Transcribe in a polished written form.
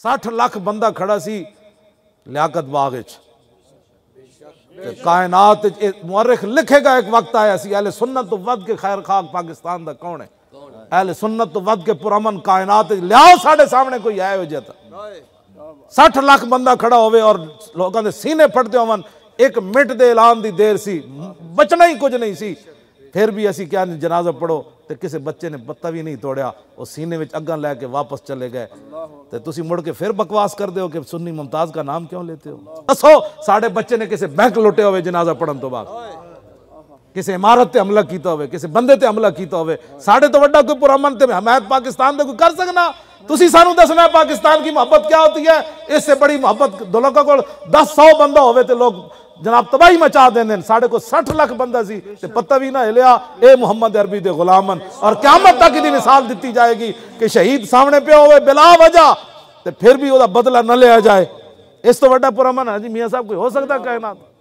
60 लाख बंदा खड़ा सी लियाकत बाग विच। कायनात मुअर्रिख लिखेगा एक वक्त आया सी अहले सुन्नत तो वध के खैर खाक पाकिस्तान दा कौन है? अहले सुन्नत तो वध के पुरअमन कायनात लियाओ साढ़े सामने कोई आए हो जाता। 60 लाख बंदा खड़ा होवे और लोगों के सीने फटते होवन। 1 मिनट दे ऐलान दी देर सी, बचना ही कुछ नहीं सी। फिर भी असी क्या जनाजा पढ़ो तो किसी बच्चे ने पत्ता भी नहीं तोड़िया, वो सीने में अग्गां लैके वापस चले गए। तो तुसी मुड़ के फिर बकवास कर दो कि सुन्नी मुमताज का नाम क्यों लेते हो? दसो साढ़े बच्चे ने किसी बैंक लुटे हुए जनाजा पढ़न तो बाद, किसी इमारत ते हमला किया हुए, किसी बंदे ते हमला किया हुए, साढ़े तो वड्डा कोई पुरअमन ते हमायत पाकिस्तान दे कोई कर सकना? तुसी सानू दसना पाकिस्तान की मोहब्बत क्या होती है? इससे बड़ी मोहब्बत दो लोगों को 10-100 बंदा होवे तो लोग जनाब तबाही मचा देंगे। साढ़े को 60 लाख बंदा सी ते पत्ता भी ना हिलिया। ए मुहम्मद अरबी दे गुलामन, और क़यामत तक दी मिसाल दी जाएगी कि शहीद सामने पे होवे बिला वजह ते फिर भी ओदा बदला न लिया जाए। इस तो वड्डा पुरअमन हाजी मियां साहब कोई हो सकता कायनात?